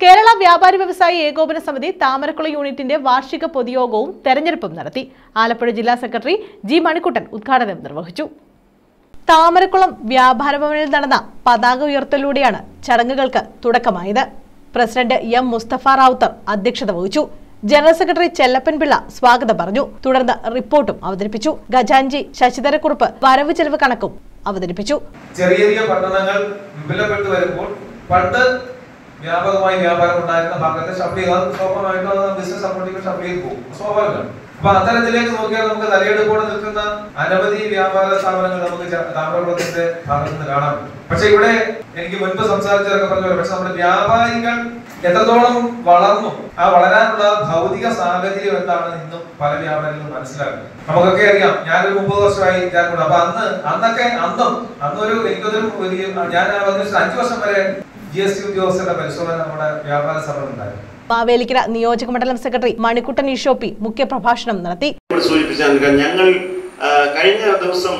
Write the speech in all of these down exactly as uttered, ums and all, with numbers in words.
കേരള വ്യാപാരി വ്യവസായി ഏകോപന സമിതി താമരക്കുളം യൂണിറ്റിന്റെ വാർഷിക പൊതുയോഗവും തെരഞ്ഞെടുപ്പും നടത്തി. ആലപ്പുഴ ജില്ലാ സെക്രട്ടറി ജി മണിക്കുട്ടൻ ഉദ്ഘാടനം നിർവഹിച്ചു. താമരക്കുളം വ്യാപാര ഭവനിൽ നടന്ന പതാക ഉയർത്തലിലൂടെയാണ് ചടങ്ങുകൾക്ക് തുടക്കമായത്. പ്രസിഡന്റ് എം മുസ്തഫ റാവുത്തർ അധ്യക്ഷത വഹിച്ചു. ജനറൽ സെക്രട്ടറി ചെല്ലപ്പൻ പിള്ള സ്വാഗതം പറഞ്ഞു. തുടർന്ന് റിപ്പോർട്ടും അവതരിപ്പിച്ചു. ഖജാൻജി ശശിധരക്കുറുപ്പ് വരവ് ചെലവ് കണക്കും അവതരിപ്പിച്ചു. ചെറിയ ചെറിയ പട്ടണങ്ങൾ വിപുലപ്പെട്ടു വരുമ്പോൾ പണ്ട് വ്യാപകമായി വ്യാപാരം ഉണ്ടായിരുന്ന ഭാഗത്തെ ഷഫ്റ്റ് ചെയ്താൽ സ്വാഭാവികമായിട്ടും ബിസിനസ് അങ്ങോട്ടേക്ക് ഷഫ്റ്റ് ചെയ്ത് പോകും, സ്വാഭാവികമാണ്. അപ്പൊ അത്തരത്തിലേക്ക് നോക്കിയാൽ നമുക്ക് തലയെടുപ്പോടെ നിൽക്കുന്ന അനവധി വ്യാപാര സ്ഥാപനങ്ങൾ നമുക്ക് താമരക്കുളത്തിന്റെ ഭാഗത്ത് നിന്ന് കാണാം. പക്ഷെ ഇവിടെ എനിക്ക് മുൻപ് സംസാരിച്ചതൊക്കെ പറഞ്ഞു, പക്ഷെ നമ്മുടെ വ്യാപാരികൾ എത്രത്തോളം വളർന്നു, ആ വളരാനുള്ള ഭൗതിക സാഹചര്യം എന്താണ് ഇന്നും പല വ്യാപാരികളും മനസ്സിലാക്കുന്നത്. നമുക്കൊക്കെ അറിയാം, ഞാനൊരു മുപ്പത് വർഷമായി ഞാനുണ്ട്. അപ്പൊ അന്ന് അന്നൊക്കെ അന്നും അന്നൊരു എനിക്കൊരു ഞാൻ അഞ്ചു വർഷം വരെ ജി എസ് ടി ഉദ്യോഗസ്ഥരുടെ പരിശോധന നമ്മുടെ വ്യാപാര സ്ഥാപനം ഉണ്ടായിരുന്നു. മാവേലിക്കര നിയോജക മണ്ഡലം സെക്രട്ടറി മണിക്കുട്ടൻ ഈശോപ്പി മുഖ്യ പ്രഭാഷണം നടത്തി. ഞങ്ങൾ കഴിഞ്ഞ ദിവസം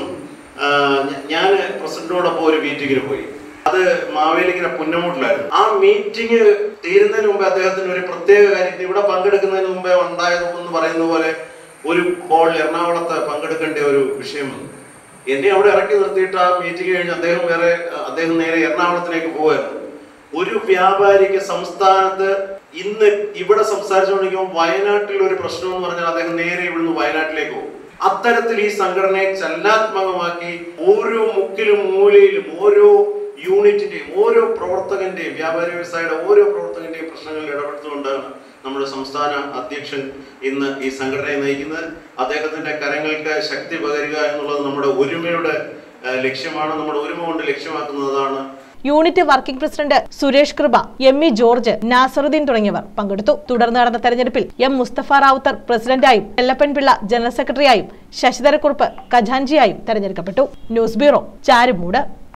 ഞാൻ പ്രസിഡന്റിനോടൊപ്പം ഒരു മീറ്റിംഗിന് പോയി. അത് മാവേലിക്കര പുന്നമൂട്ടിലായിരുന്നു. ആ മീറ്റിംഗ് തീരുന്നതിന് മുമ്പ് അദ്ദേഹത്തിന് ഒരു പ്രത്യേക കാര്യത്തിൽ ഇവിടെ പങ്കെടുക്കുന്നതിന് മുമ്പേ ഉണ്ടായതെന്ന് പറയുന്ന പോലെ ഒരു കോൾ എറണാകുളത്ത് പങ്കെടുക്കേണ്ട ഒരു വിഷയം വന്നു. എന്നെ അവിടെ ഇറക്കി നിർത്തിയിട്ട് ആ മീറ്റിംഗ് കഴിഞ്ഞ് അദ്ദേഹം വേറെ അദ്ദേഹം നേരെ എറണാകുളത്തിലേക്ക് പോകുമായിരുന്നു. ഒരു വ്യാപാരിക്ക് സംസ്ഥാനത്ത് ഇന്ന് ഇവിടെ സംസാരിച്ചുകൊണ്ടിരിക്കുമ്പോൾ വയനാട്ടിൽ ഒരു പ്രശ്നം എന്ന് പറഞ്ഞാൽ അദ്ദേഹം നേരെ ഇവിടുന്ന് വയനാട്ടിലേക്ക് പോകും. അത്തരത്തിൽ ഈ സംഘടനയെ ചലനാത്മകമാക്കി ഓരോ മുക്കിലും മൂലയിലും ഓരോ യൂണിറ്റിന്റെയും ഓരോ പ്രവർത്തകന്റെയും വ്യാപാരി വ്യവസായിയുടെ ഓരോ പ്രവർത്തകന്റെയും പ്രശ്നങ്ങളിൽ ഇടപെട്ടുകൊണ്ടാണ് നമ്മുടെ സംസ്ഥാന അധ്യക്ഷൻ ഇന്ന് ഈ സംഘടനയെ നയിക്കുന്നത്. അദ്ദേഹത്തിന്റെ കരങ്ങൾക്ക് ശക്തി പകരുക എന്നുള്ളത് നമ്മുടെ ഒരുമയുടെ ലക്ഷ്യമാണ്. നമ്മുടെ ഒരുമ കൊണ്ട് ലക്ഷ്യമാക്കുന്നതാണ്. Unit working president Suresh Kripa, M E George, Nasaruddin തുടങ്ങിയവർ പങ്കെടുത്തു. തുടർന്ന് നടന്ന തെരഞ്ഞെടുപ്പിൽ എം മുസ്തഫ റാവുത്തർ പ്രസിഡന്റായും ചെല്ലപ്പൻ പിള്ള ജനറൽ സെക്രട്ടറിയായും ശശിധരക്കുറുപ്പ് ഖജാൻജിയായും തെരഞ്ഞെടുക്കപ്പെട്ടു. News bureau, Charummood.